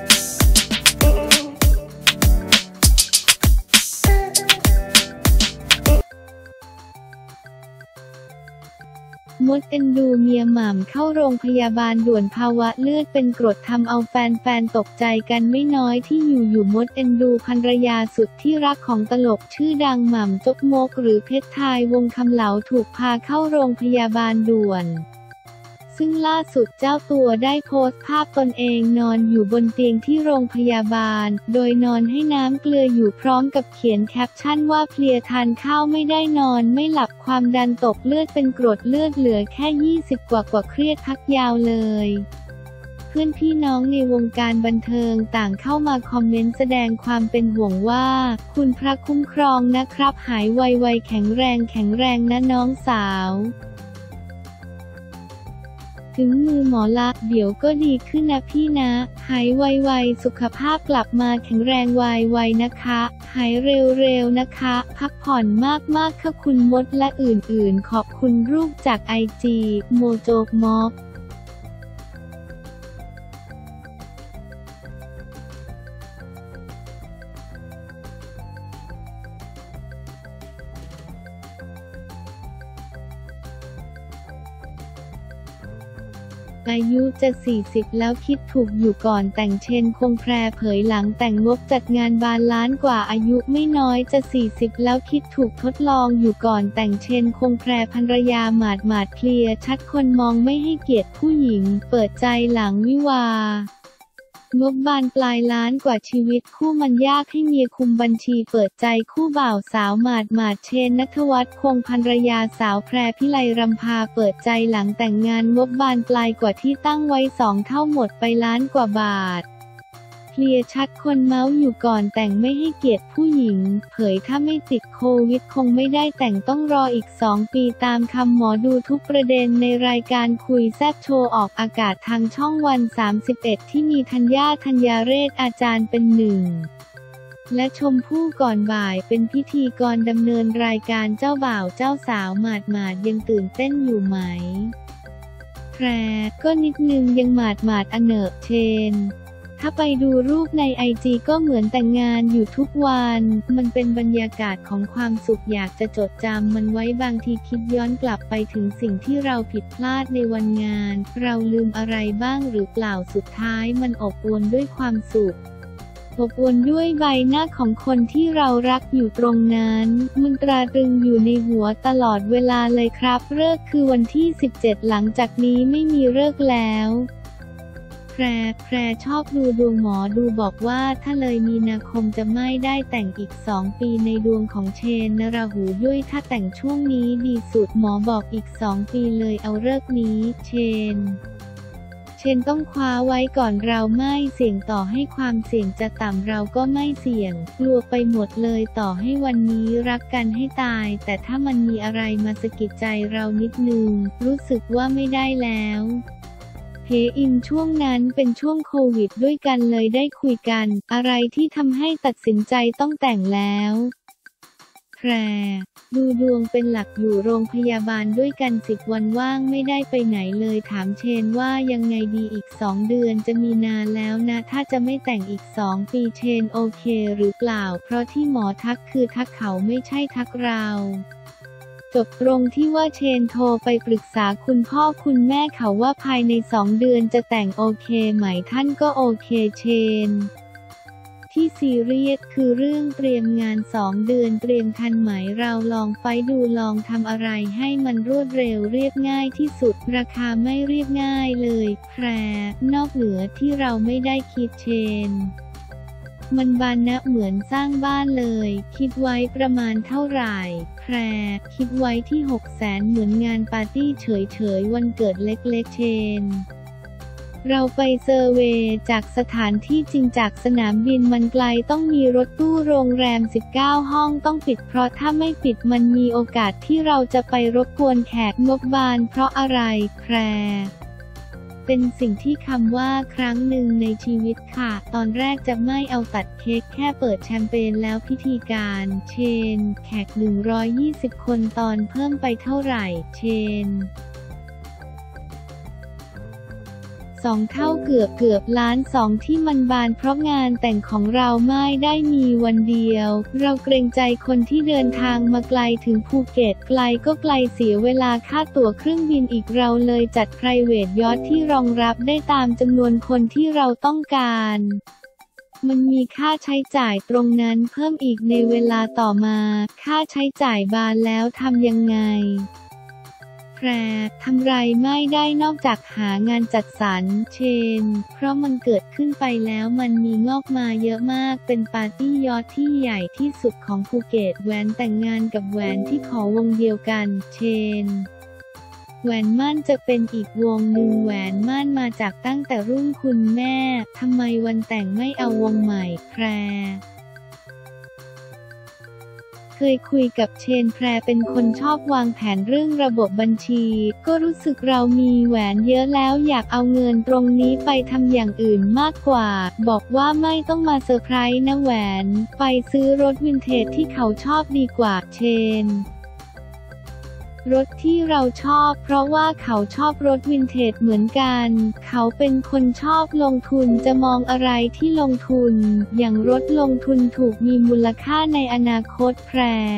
มดเอ็นดูเมียหม่ำเข้าโรงพยาบาลด่วนภาวะเลือดเป็นกรดทำเอาแฟนๆตกใจกันไม่น้อยที่อยู่มดเอ็นดูภรรยาสุดที่รักของตลกชื่อดังหม่ำจกมกหรือเพชรไทยวงคำเหลาถูกพาเข้าโรงพยาบาลด่วนซึ่งล่าสุดเจ้าตัวได้โพสต์ภาพตนเองนอนอยู่บนเตียงที่โรงพยาบาลโดยนอนให้น้ำเกลืออยู่พร้อมกับเขียนแคปชั่นว่าเพลียทานข้าวไม่ได้นอนไม่หลับความดันตกเลือดเป็นกรดเลือดเหลือแค่20กว่าเครียดพักยาวเลยเพื่อนพี่น้องในวงการบันเทิงต่างเข้ามาคอมเมนต์แสดงความเป็นห่วงว่าคุณพระคุ้มครองนะครับหายไวๆแข็งแรงนะน้องสาวถึงมือหมอละเดี๋ยวก็ดีขึ้นนะพี่นะหายไวๆสุขภาพกลับมาแข็งแรงไวๆนะคะหายเร็วๆนะคะพักผ่อนมากๆค่ะคุณมดและอื่นๆขอบคุณรูปจากIGโมโจกม็อบอายุจะ40แล้วคิดถูกอยู่ก่อนแต่งเชนคงแพรเผยหลังแต่งงบจัดงานบานล้านกว่าอายุไม่น้อยจะ40แล้วคิดถูกทดลองอยู่ก่อนแต่งเชนคงแพรภรรยาหมาดเคลียร์ชัดคนมองไม่ให้เกียรติผู้หญิงเปิดใจหลังวิวางบบานปลายล้านกว่าชีวิตคู่มันยากให้เมียคุมบัญชีเปิดใจคู่บ่าวสาวหมาดเชนณัฐวัฒน์คงภรรยาสาวแพรพิไลรำพาเปิดใจหลังแต่งงานงบบานปลายกว่าที่ตั้งไว้2 เท่าหมดไปล้านกว่าบาทเคลียร์ชัดคนเมาส์อยู่ก่อนแต่งไม่ให้เกียรติผู้หญิงเผยถ้าไม่ติดโควิดคงไม่ได้แต่งต้องรออีก2 ปีตามคำหมอดูทุกประเด็นในรายการคุยแซ่บโชว์ออกอากาศทางช่องวัน31ที่มีธัญญาเรศอาจารย์เป็นหนึ่งและชมพู่ก่อนบ่ายเป็นพิธีกรดำเนินรายการเจ้าบ่าวเจ้าสาวหมาดยังตื่นเต้นอยู่ไหมแพรก็นิดนึงยังหมาดอเนอะเชนถ้าไปดูรูปในIGก็เหมือนแต่งงานอยู่ทุกวันมันเป็นบรรยากาศของความสุขอยากจะจดจำมันไว้บางทีคิดย้อนกลับไปถึงสิ่งที่เราผิดพลาดในวันงานเราลืมอะไรบ้างหรือเปล่าสุดท้ายมันอบอวลด้วยความสุขอบอวลด้วยใบหน้าของคนที่เรารักอยู่ตรงนั้นมันตราตรึงอยู่ในหัวตลอดเวลาเลยครับฤกษ์คือวันที่17หลังจากนี้ไม่มีฤกษ์แล้วแพรชอบดูดวงหมอดูบอกว่าถ้าเลยมีนาคมจะไม่ได้แต่งอีก2 ปีในดวงของเชนนราหูด้วยถ้าแต่งช่วงนี้ดีสุดหมอบอกอีก2 ปีเลยเอาฤกษ์นี้เชนต้องคว้าไว้ก่อนเราไม่เสี่ยงต่อให้ความเสี่ยงจะต่ำเราก็ไม่เสี่ยงกลัวไปหมดเลยต่อให้วันนี้รักกันให้ตายแต่ถ้ามันมีอะไรมาสะกิดใจเรานิดนึงรู้สึกว่าไม่ได้แล้วเฮอินช่วงนั้นเป็นช่วงโควิดด้วยกันเลยได้คุยกันอะไรที่ทำให้ตัดสินใจต้องแต่งแล้วแพรดูดวงเป็นหลักอยู่โรงพยาบาลด้วยกัน10 วันว่างไม่ได้ไปไหนเลยถามเชนว่ายังไงดีอีก2 เดือนจะมีนาแล้วนะถ้าจะไม่แต่งอีก2 ปีเชนโอเคหรือเปล่าเพราะที่หมอทักคือทักเขาไม่ใช่ทักเราจบตรงที่ว่าเชนโทรไปปรึกษาคุณพ่อคุณแม่เขาว่าภายใน2 เดือนจะแต่งโอเคไหมท่านก็โอเคเชนที่ซีเรียสคือเรื่องเตรียมงาน2 เดือนเตรียมทันไหมเราลองไฟดูลองทำอะไรให้มันรวดเร็วเรียบง่ายที่สุดราคาไม่เรียบง่ายเลยแพรนอกเหนือที่เราไม่ได้คิดเชนมันบานนะเหมือนสร้างบ้านเลยคิดไว้ประมาณเท่าไหร่แพรคิดไว้ที่600,000เหมือนงานปาร์ตี้เฉยๆวันเกิดเล็กๆเชนเราไปเซอร์เวย์จากสถานที่จริงจากสนามบินมันไกลต้องมีรถตู้โรงแรม19 ห้องต้องปิดเพราะถ้าไม่ปิดมันมีโอกาสที่เราจะไปรบกวนแขกงบบานเพราะอะไรแพรเป็นสิ่งที่คำว่าครั้งหนึ่งในชีวิตค่ะตอนแรกจะไม่เอาตัดเค้กแค่เปิดแชมเปญแล้วพิธีการเชนแขก120 คนตอนเพิ่มไปเท่าไหร่เชน 2 เท่าเกือบล้าน2ที่มันบานเพราะงานแต่งของเราไม่ได้มีวันเดียวเราเกรงใจคนที่เดินทางมาไกลถึงภูเก็ตไกลก็ไกลเสียเวลาค่าตั๋วเครื่องบินอีกเราเลยจัด private yacht ที่รองรับได้ตามจำนวนคนที่เราต้องการมันมีค่าใช้จ่ายตรงนั้นเพิ่มอีกในเวลาต่อมาค่าใช้จ่ายบานแล้วทำยังไงแพรทำไรไม่ได้นอกจากหางานจัดสรรเชนเพราะมันเกิดขึ้นไปแล้วมันมีงอกมาเยอะมากเป็นปาร์ตี้ยอทที่ใหญ่ที่สุดของภูเก็ตแหวนแต่งงานกับแหวนที่ขอวงเดียวกันเชนแหวนมั่นจะเป็นอีกวงหนึ่งแหวนมั่นมาจากตั้งแต่รุ่นคุณแม่ทำไมวันแต่งไม่เอาวงใหม่แพรเคยคุยกับเชนแพรเป็นคนชอบวางแผนเรื่องระบบบัญชีก็รู้สึกเรามีแหวนเยอะแล้วอยากเอาเงินตรงนี้ไปทำอย่างอื่นมากกว่าบอกว่าไม่ต้องมาเซอร์ไพรส์นะแหวนไปซื้อรถวินเทจที่เขาชอบดีกว่าเชนรถที่เราชอบเพราะว่าเขาชอบรถวินเทจเหมือนกันเขาเป็นคนชอบลงทุนจะมองอะไรที่ลงทุนอย่างรถลงทุนถูกมีมูลค่าในอนาคตแพร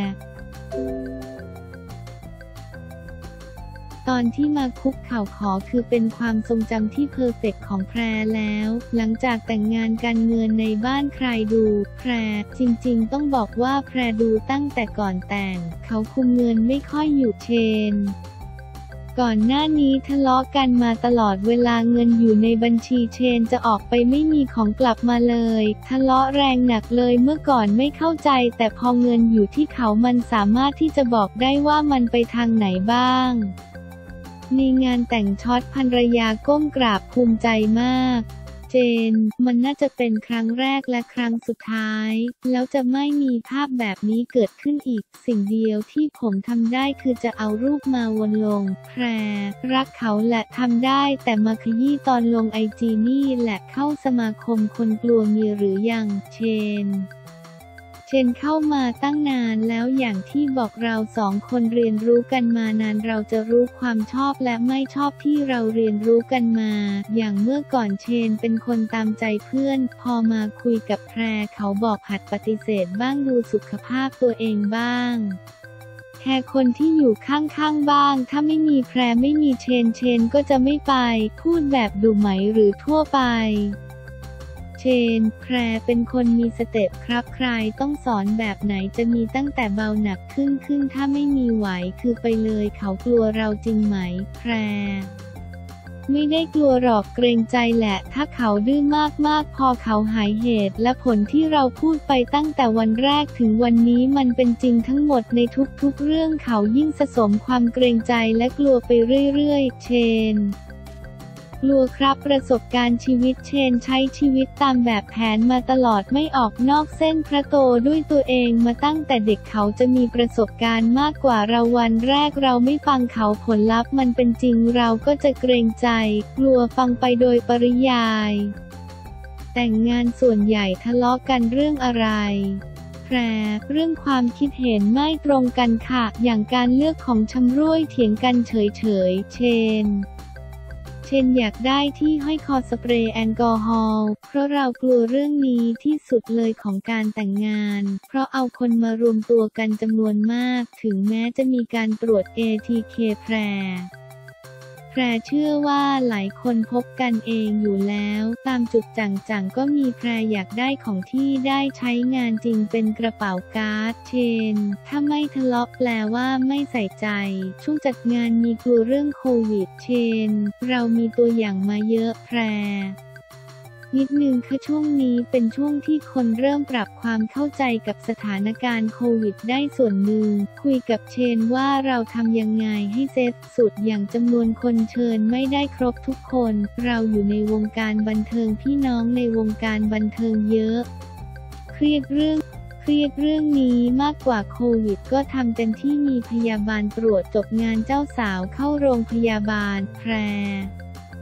ตอนที่มาคุกเข่าขอคือเป็นความทรงจำที่เพอร์เฟกต์ของแพรแล้วหลังจากแต่งงานกันเงินในบ้านใครดูแพรจริงๆต้องบอกว่าแพรดูตั้งแต่ก่อนแต่งเขาคุมเงินไม่ค่อยอยู่เชนก่อนหน้านี้ทะเลาะกันมาตลอดเวลาเงินอยู่ในบัญชีเชนจะออกไปไม่มีของกลับมาเลยทะเลาะแรงหนักเลยเมื่อก่อนไม่เข้าใจแต่พอเงินอยู่ที่เขามันสามารถที่จะบอกได้ว่ามันไปทางไหนบ้างในงานแต่งช็อตภรรยาก้มกราบภูมิใจมากเจนมันน่าจะเป็นครั้งแรกและครั้งสุดท้ายแล้วจะไม่มีภาพแบบนี้เกิดขึ้นอีกสิ่งเดียวที่ผมทำได้คือจะเอารูปมาวนลงแพรรักเขาแหละทำได้แต่มาขยี้ตอนลงIGนี่แหละเข้าสมาคมคนกลัวมีหรือยังเชนเข้ามาตั้งนานแล้วอย่างที่บอกเรา2 คนเรียนรู้กันมานานเราจะรู้ความชอบและไม่ชอบที่เราเรียนรู้กันมาอย่างเมื่อก่อนเชนเป็นคนตามใจเพื่อนพอมาคุยกับแพรเขาบอกหัดปฏิเสธบ้างดูสุขภาพตัวเองบ้างแค่คนที่อยู่ข้างๆบ้างถ้าไม่มีแพรไม่มีเชนก็จะไม่ไปพูดแบบดูไหมหรือทั่วไปเชนแพรเป็นคนมีสเต็ปครับใครต้องสอนแบบไหนจะมีตั้งแต่เบาหนักขึ้นถ้าไม่มีไหวคือไปเลยเขากลัวเราจริงไหมแพรไม่ได้กลัวหรอกเกรงใจแหละถ้าเขาดื้อมากพอเขาหายเหตุและผลที่เราพูดไปตั้งแต่วันแรกถึงวันนี้มันเป็นจริงทั้งหมดในทุกๆเรื่องเขายิ่งสะสมความเกรงใจและกลัวไปเรื่อยๆเชนกลัวครับประสบการณ์ชีวิตเชนใช้ชีวิตตามแบบแผนมาตลอดไม่ออกนอกเส้นพระโตด้วยตัวเองมาตั้งแต่เด็กเขาจะมีประสบการณ์มากกว่าเราวันแรกเราไม่ฟังเขาผลลัพธ์มันเป็นจริงเราก็จะเกรงใจกลัวฟังไปโดยปริยายแต่งงานส่วนใหญ่ทะเลาะกันเรื่องอะไรแพรเรื่องความคิดเห็นไม่ตรงกันค่ะอย่างการเลือกของชำร่วยเถียงกันเฉยเชนอยากได้ที่ห้อยคอสเปรย์แอลกอฮอล์เพราะเรากลัวเรื่องนี้ที่สุดเลยของการแต่งงานเพราะเอาคนมารวมตัวกันจำนวนมากถึงแม้จะมีการตรวจ ATK แพรเชื่อว่าหลายคนพบกันเองอยู่แล้วตามจุดจังๆก็มีแพรอยากได้ของที่ได้ใช้งานจริงเป็นกระเป๋าการ์ดเชนถ้าไม่ทะเลาะแปลว่าไม่ใส่ใจช่วงจัดงานมีกลัวเรื่องโควิดเชนเรามีตัวอย่างมาเยอะแพรนิดนึงคือช่วงนี้เป็นช่วงที่คนเริ่มปรับความเข้าใจกับสถานการณ์โควิดได้ส่วนหนึ่งคุยกับเชนว่าเราทำยังไงให้เซฟสุดอย่างจำนวนคนเชิญไม่ได้ครบทุกคนเราอยู่ในวงการบันเทิงพี่น้องในวงการบันเทิงเยอะเครียดเรื่องนี้มากกว่าโควิดก็ทำเต็มที่มีพยาบาลตรวจจบงานเจ้าสาวเข้าโรงพยาบาลแพร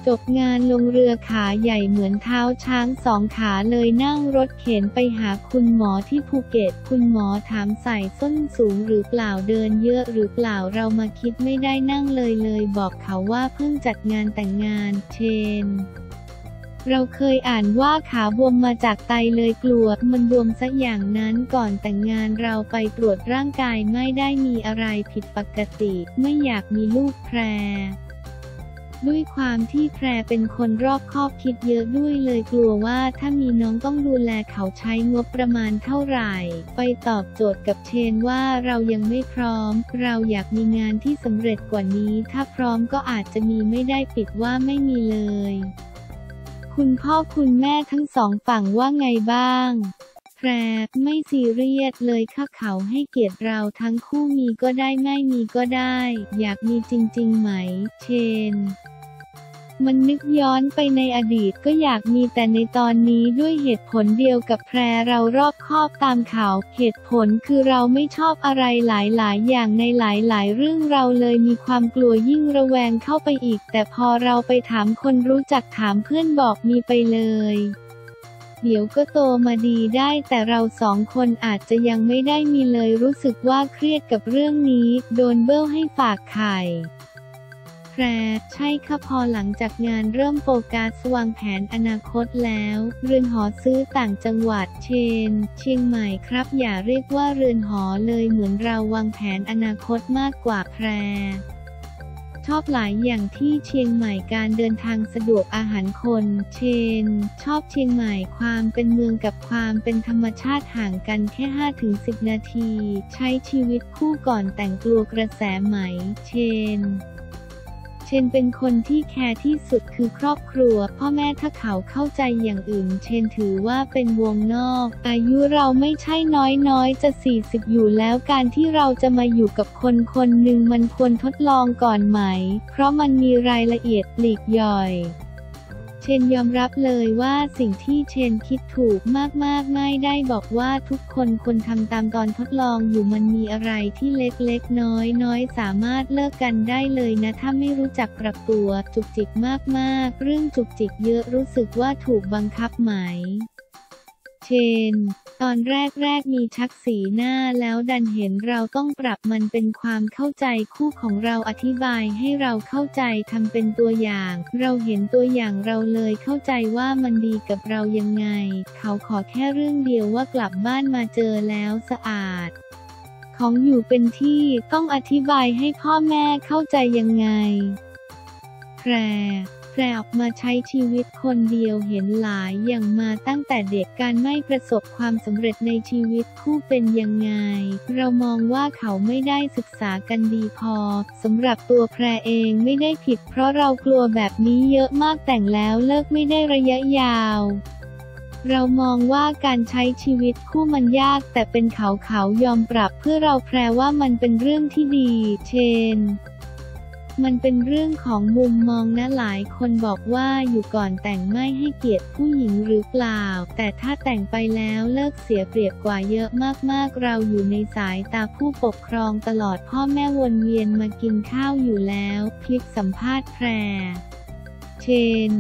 จบงานลงเรือขาใหญ่เหมือนเท้าช้างสองขาเลยนั่งรถเข็นไปหาคุณหมอที่ภูเก็ตคุณหมอถามใส่ส้นสูงหรือเปล่าเดินเยอะหรือเปล่าเรามาคิดไม่ได้นั่งเลยบอกเขาว่าเพิ่งจัดงานแต่งงานเชนเราเคยอ่านว่าขาบวมมาจากไตเลยกลัวมันบวมซะอย่างนั้นก่อนแต่งงานเราไปตรวจร่างกายไม่ได้มีอะไรผิดปกติไม่อยากมีลูกแพรด้วยความที่แพรเป็นคนรอบคอบคิดเยอะด้วยเลยกลัวว่าถ้ามีน้องต้องดูแลเขาใช้งบประมาณเท่าไหร่ไปตอบโจทย์กับเชนว่าเรายังไม่พร้อมเราอยากมีงานที่สำเร็จกว่านี้ถ้าพร้อมก็อาจจะมีไม่ได้ปิดว่าไม่มีเลยคุณพ่อคุณแม่ทั้งสองฝั่งว่าไงบ้างแพรไม่ซีเรียสเลยค่ะเขาให้เกียรติเราทั้งคู่มีก็ได้ไม่มีก็ได้อยากมีจริงๆไหมเชนมันนึกย้อนไปในอดีตก็อยากมีแต่ในตอนนี้ด้วยเหตุผลเดียวกับแพรเรารอบคอบตามข่าวเหตุผลคือเราไม่ชอบอะไรหลายๆอย่างในหลายๆเรื่องเราเลยมีความกลัวยิ่งระแวงเข้าไปอีกแต่พอเราไปถามคนรู้จักถามเพื่อนบอกมีไปเลยเดี๋ยวก็โตมาดีได้แต่เราสองคนอาจจะยังไม่ได้มีเลยรู้สึกว่าเครียดกับเรื่องนี้โดนเบิ้ลให้ฝากไข่แพรใช่ค่ะพอหลังจากงานเริ่มโฟกัสวางแผนอนาคตแล้วเรือนหอซื้อต่างจังหวัดเชียงใหม่ครับอย่าเรียกว่าเรือนหอเลยเหมือนเราวางแผนอนาคตมากกว่าแพรชอบหลายอย่างที่เชียงใหม่การเดินทางสะดวกอาหารคนชอบเชียงใหม่ความเป็นเมืองกับความเป็นธรรมชาติห่างกันแค่ 5-10 นาทีใช้ชีวิตคู่ก่อนแต่งกลัวกระแสไหมเชนเป็นคนที่แคร์ที่สุดคือครอบครัวพ่อแม่ถ้าเขาเข้าใจอย่างอื่นเชนถือว่าเป็นวงนอกอายุเราไม่ใช่น้อยจะ40อยู่แล้วการที่เราจะมาอยู่กับคนหนึ่งมันควรทดลองก่อนไหมเพราะมันมีรายละเอียดปลีกย่อยเชนยอมรับเลยว่าสิ่งที่เชนคิดถูกมากๆไม่ได้บอกว่าทุกคนควรทำตามตอนทดลองอยู่มันมีอะไรที่เล็กๆน้อยสามารถเลิกกันได้เลยนะถ้าไม่รู้จักปรับตัวจุกจิกมากๆเรื่องจุกจิกเยอะรู้สึกว่าถูกบังคับไหมเชนตอนแรกมีชักสีหน้าแล้วดันเห็นเราต้องปรับมันเป็นความเข้าใจคู่ของเราอธิบายให้เราเข้าใจทำเป็นตัวอย่างเราเห็นตัวอย่างเราเลยเข้าใจว่ามันดีกับเรายังไงเขาขอแค่เรื่องเดียวว่ากลับบ้านมาเจอแล้วสะอาดของอยู่เป็นที่ต้องอธิบายให้พ่อแม่เข้าใจยังไงแพรออกมาใช้ชีวิตคนเดียวเห็นหลายอย่างมาตั้งแต่เด็กการไม่ประสบความสำเร็จในชีวิตคู่เป็นยังไงเรามองว่าเขาไม่ได้ศึกษากันดีพอสำหรับตัวแพรเองไม่ได้ผิดเพราะเรากลัวแบบนี้เยอะมากแต่งแล้วเลิกไม่ได้ระยะยาวเรามองว่าการใช้ชีวิตคู่มันยากแต่เป็นเขายอมปรับเพื่อเราแพรว่ามันเป็นเรื่องที่ดีเชนมันเป็นเรื่องของมุมมองนะหลายคนบอกว่าอยู่ก่อนแต่งไม่ให้เกียรติผู้หญิงหรือเปล่าแต่ถ้าแต่งไปแล้วเลิกเสียเปรียบกว่าเยอะมากๆเราอยู่ในสายตาผู้ปกครองตลอดพ่อแม่วนเวียนมากินข้าวอยู่แล้วพลิกสัมภาษณ์แพรเชน